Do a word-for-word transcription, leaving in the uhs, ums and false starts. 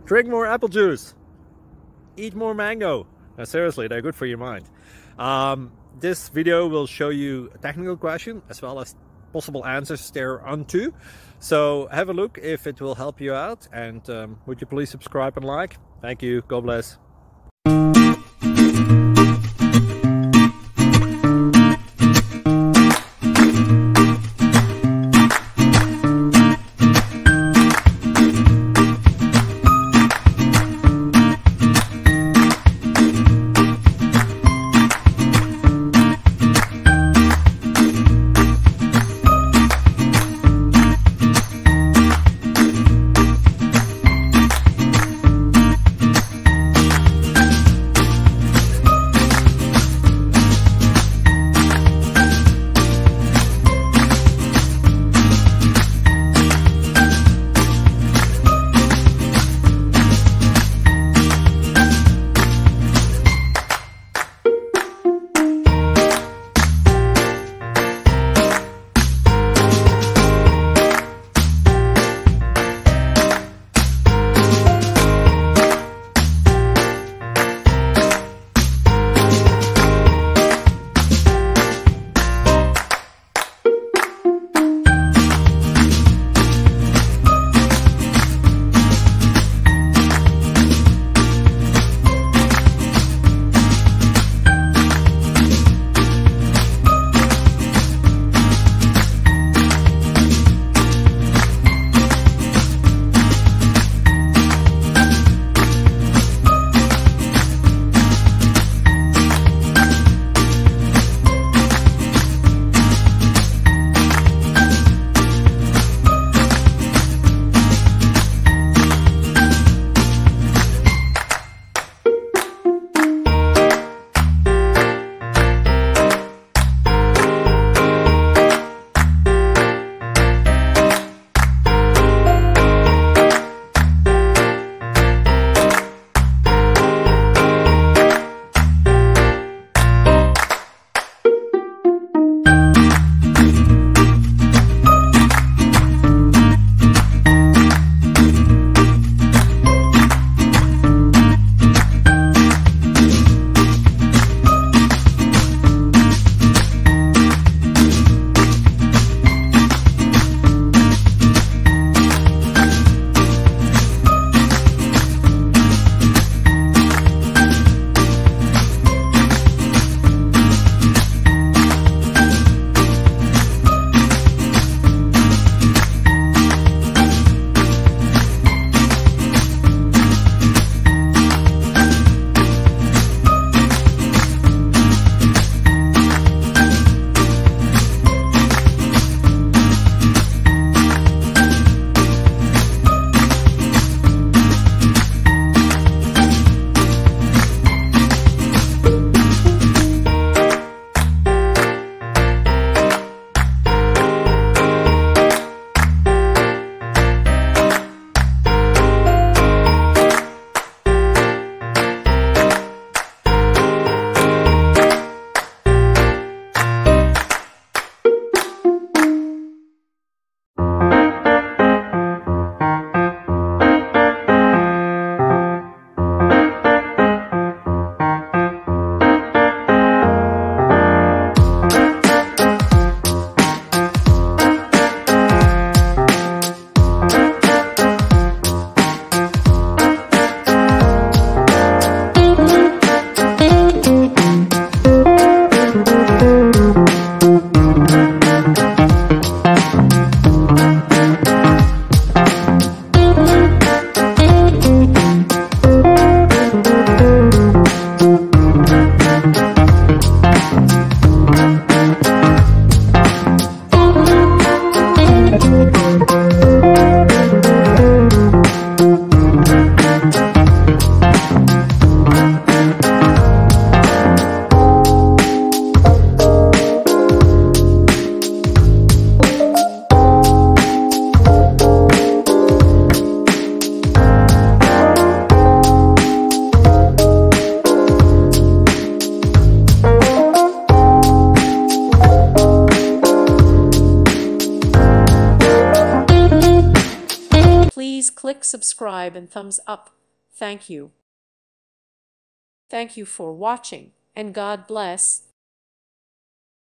Drink more apple juice. Eat more mango. Now, seriously, they're good for your mind. Um, this video will show you a technical question as well as possible answers thereunto. So have a look if it will help you out, and um, would you please subscribe and like? Thank you. God bless. Please click subscribe and thumbs up Thank you. Thank you for watching, and God bless.